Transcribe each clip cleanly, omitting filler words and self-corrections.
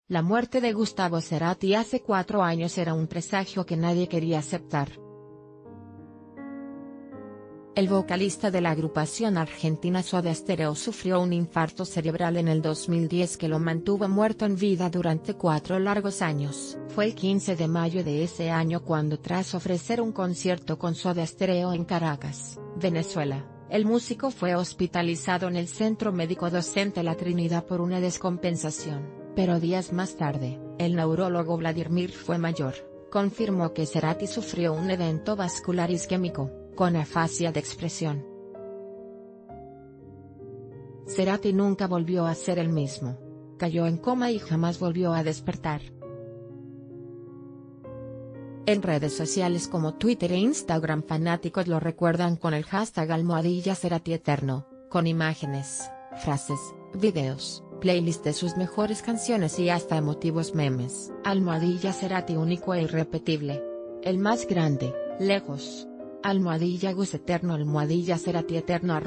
La muerte de Gustavo Cerati hace 4 años era un presagio que nadie quería aceptar. El vocalista de la agrupación argentina Soda Stereo sufrió un infarto cerebral en el 2010 que lo mantuvo muerto en vida durante 4 largos años. Fue el 15 de mayo de ese año cuando, tras ofrecer un concierto con Soda Stereo en Caracas, Venezuela, el músico fue hospitalizado en el Centro Médico Docente La Trinidad por una descompensación. Pero días más tarde, el neurólogo Vladimir Fuenmayor confirmó que Cerati sufrió un evento vascular isquémico, con afasia de expresión. Cerati nunca volvió a ser el mismo. Cayó en coma y jamás volvió a despertar. En redes sociales como Twitter e Instagram, fanáticos lo recuerdan con el hashtag #CeratiEterno, con imágenes, frases, videos, playlist de sus mejores canciones y hasta emotivos memes. #Cerati único e irrepetible. El más grande, lejos. #Gus Eterno. #Cerati Eterno.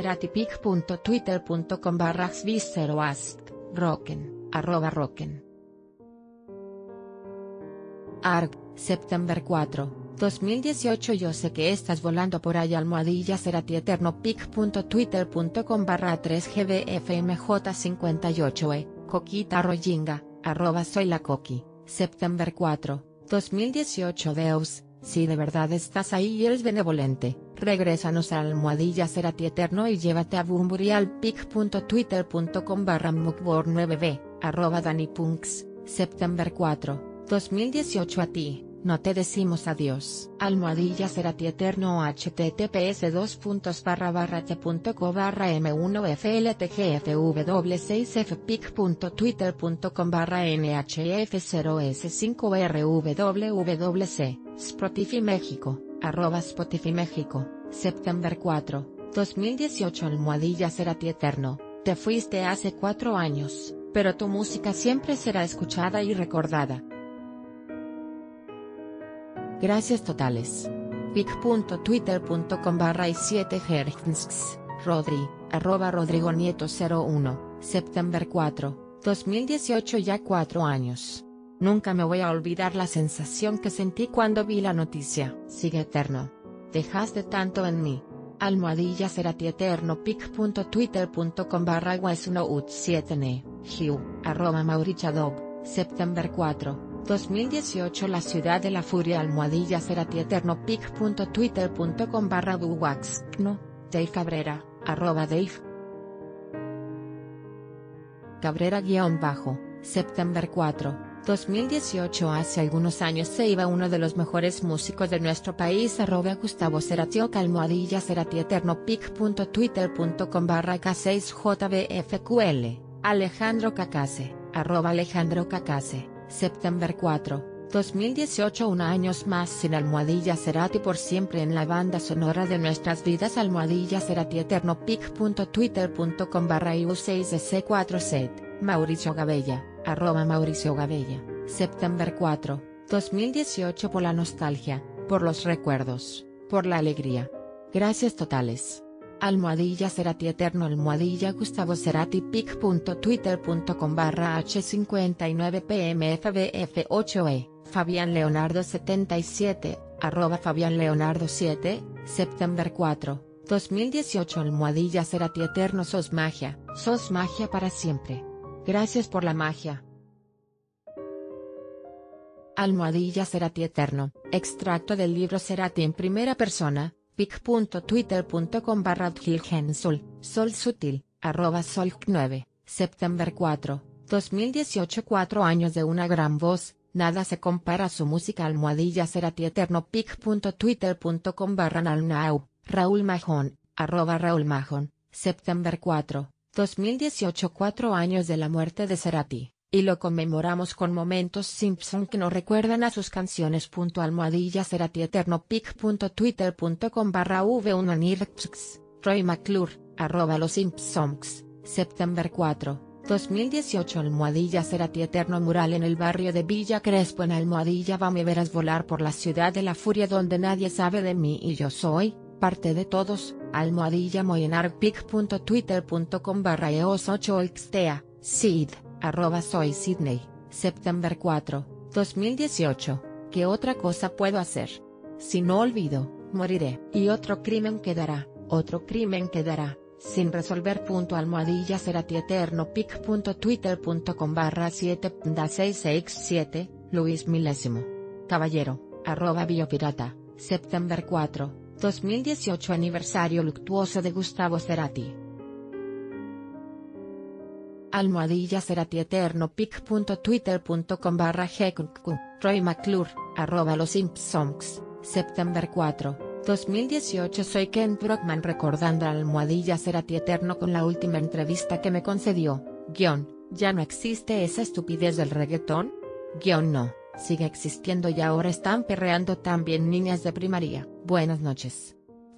@ceratipic.twitter.com/xvis0ask. Rocken, @rocken. Arg, September 4, 2018. Yo sé que estás volando por ahí. #Cerati Eterno. pic.twitter.com/3gbfmj58e. Coquita Royinga, @soy la Coqui. September 4, 2018. Deus, si de verdad estás ahí y eres benevolente, regrésanos a #Cerati Eterno y llévate a Bunbury al pic.twitter.com/mukbor9b, @DaniPunks. September 4, 2018. A ti, no te decimos adiós. #Cerati Eterno. https://t.co/m1fltgfv6f.twitter.com/nhf0s5rwwc. Spotify México, @Spotify México. September 4, 2018. #Cerati Eterno. Te fuiste hace 4 años, pero tu música siempre será escuchada y recordada. Gracias totales. pic.twitter.com/i7gernsks. Rodri, @RodrigoNieto01. September 4, 2018. Ya 4 años. Nunca me voy a olvidar la sensación que sentí cuando vi la noticia. Sigue eterno. Dejaste tanto en mí. #Cerati Eterno. pic.twitter.com/wesnout7ne. Hugh, @MaurichaDog. September 4, 2018. La ciudad de la furia. #Cerati Eterno. pic.twitter.com/buwaxkno. Dave Cabrera, @Dave Cabrera September 4, 2018. Hace algunos años se iba uno de los mejores músicos de nuestro país. @Gustavo Cerati. #Cerati Eterno. pic.twitter.com/k6jbfql. Alejandro Cacase, @Alejandro Cacase. September 4, 2018. 1 año más sin #Cerati por siempre en la banda sonora de nuestras vidas. #Cerati Eterno. pic.twitter.com/iu6c4set. Mauricio Gabella, @Mauricio Gabella. September 4, 2018. Por la nostalgia, por los recuerdos, por la alegría. Gracias totales. #Cerati Eterno. Gustavo Cerati. pic.twitter.com/h59pmfbf8e. Fabián Leonardo 77, @Fabián Leonardo 7, September 4, 2018. #Cerati Eterno. Sos magia para siempre. Gracias por la magia. #Cerati Eterno. Extracto del libro Cerati en primera persona. pic.twitter.com/Gilgensul, Sol Sutil, @Solk9, September 4, 2018. 4 años de una gran voz, nada se compara a su música. #Cerati Eterno. pic.twitter.com/Nalnau, Raúl Majón, @Raúl Majón. September 4, 2018. 4 años de la muerte de Cerati, y lo conmemoramos con momentos Simpson que nos recuerdan a sus canciones. #Cerati Eterno. pic.twitter.com/v1nirpsx. Roy McClure, @Los Simpsons. September 4, 2018. #Cerati Eterno. Mural en el barrio de Villa Crespo en Va me verás volar por la ciudad de la furia donde nadie sabe de mí y yo soy parte de todos. #Moyenar. pic.twitter.com/eos8xtea. Sid, @soy Sydney. September 4, 2018. ¿Qué otra cosa puedo hacer? Si no olvido, moriré. Y otro crimen quedará, sin resolver. Cerati eterno pic.twitter.com/7.667, Luis Milésimo. Caballero, @biopirata, September 4, 2018. Aniversario luctuoso de Gustavo Cerati. Cerati eterno pic.twitter.com/gqq, Roy McClure, @Los Simpsons, September 4, 2018. Soy Kent Brockman recordando a Cerati eterno con la última entrevista que me concedió, ¿ya no existe esa estupidez del reggaetón? No, sigue existiendo y ahora están perreando también niñas de primaria. Buenas noches.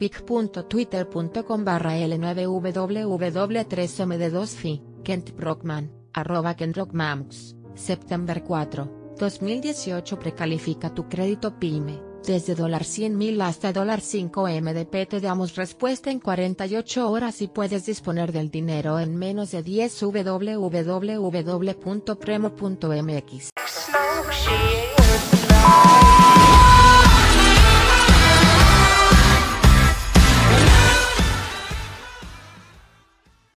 pic.twitter.com/L9www3md2fi, Kent Brockman, @KentBrockmans, September 4, 2018. Precalifica tu crédito PYME, desde $100,000 hasta $5M. Te damos respuesta en 48 horas y puedes disponer del dinero en menos de 10. www.premo.mx